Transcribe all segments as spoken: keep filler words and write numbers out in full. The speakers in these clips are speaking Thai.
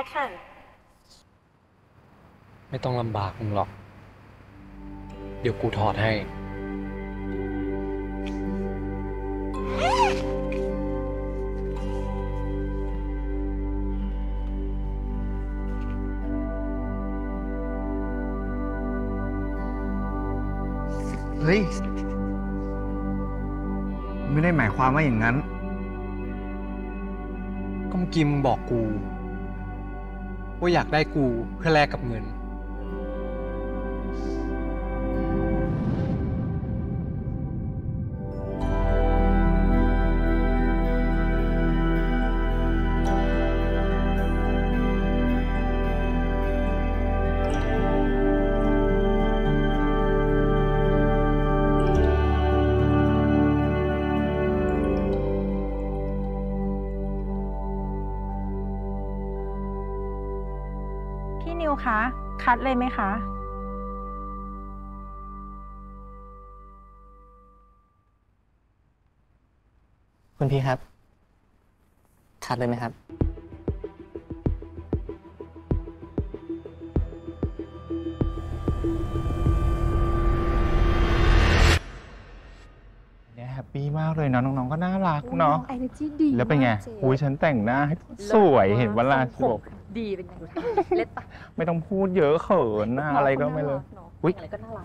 Action ไม่ต้องลำบากมึงหรอกเดี๋ยวกูถอดให้เฮ้ยไม่ได้หมายความว่าอย่างนั้นก็เมื่อกี้มึงบอกกูว่าอยากได้กูเพื่อแลกกับเงินพี่นิวคะคัดเลยไหมคะคุณพี่ครับคัดเลยไหมครับเนี่ยแฮปปี้มากเลยเนาะน้องๆก็น่ารักเนาะ energy ดีแล้วเป็นไงอุ้ยฉันแต่งหน้าให้สวยเห็นเวลาสวยดีเป็นไงดูท่าเล็ดปะไม่ต้องพูดเยอะเขินหน้าอะไรก็ไม่เลยอุ้ยอะไรก็น่ารัก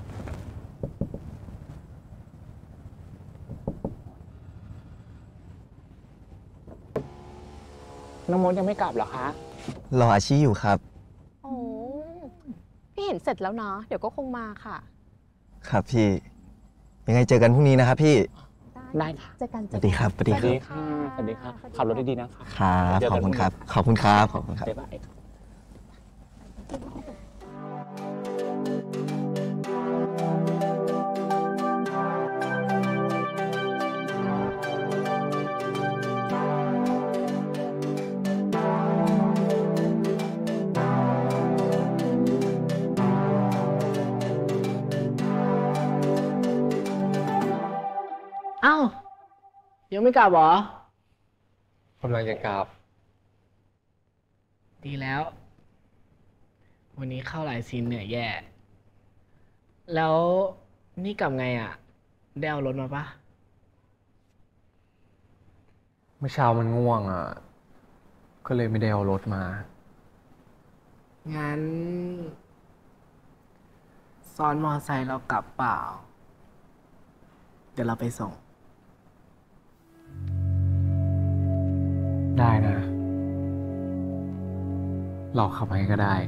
น้องมดยังไม่กลับเหรอคะรออาชีอยู่ครับโอ้พี่เห็นเสร็จแล้วเนาะเดี๋ยวก็คงมาค่ะครับพี่ยังไงเจอกันพรุ่งนี้นะครับพี่ได้ค่ะเจอกันสวัสดีครับสวัสดีครับสวัสดีค่ะขับรถดีๆนะคะครับขอบคุณครับขอบคุณครับขอบคุณครับบ๊ายบายอ้าวยังไม่กลับเหรอกำลังจะกลับดีแล้ว วันนี้เข้าหลายซีนเหนื่อยแย่แล้วนี่กลับไงอ่ะได้เอารถมาปะเมื่อเช้ามันง่วงอ่ะก็เลยไม่ได้เอารถมางั้นซ้อนมอไซค์เรากลับเปล่าเดี๋ยวเราไปส่งได้นะเราขับให้ก็ได้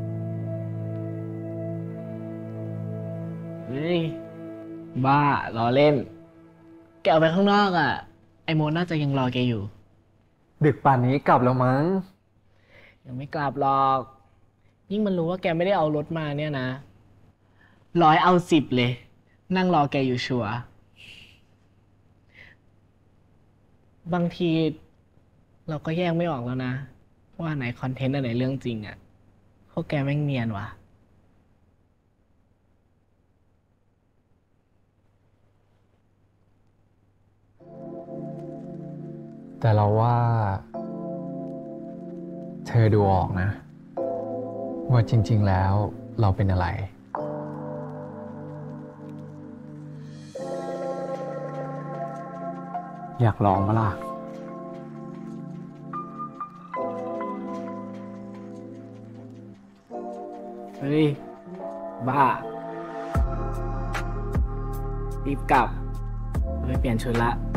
เฮ้ยบ้าล้อเล่นแกออกไปข้างนอกอ่ะไอโมน่าจะยังรอแกอยู่ดึกป่านนี้กลับแล้วมั้งยังไม่กลับหรอกยิ่งมันรู้ว่าแกไม่ได้เอารถมาเนี่ยนะร้อยเอาสิบเลยนั่งรอแกอยู่ชัวร์บางทีเราก็แยกไม่ออกแล้วนะว่าไหนคอนเทนต์อันไหนเรื่องจริงอ่ะพวกแกแม่งเนียนว่ะแต่เราว่าเธอดูออกนะว่าจริงๆแล้วเราเป็นอะไรอยากลองมั้ยล่ะเฮ้ยบ้ารีบกลับไปเปลี่ยนชุดละ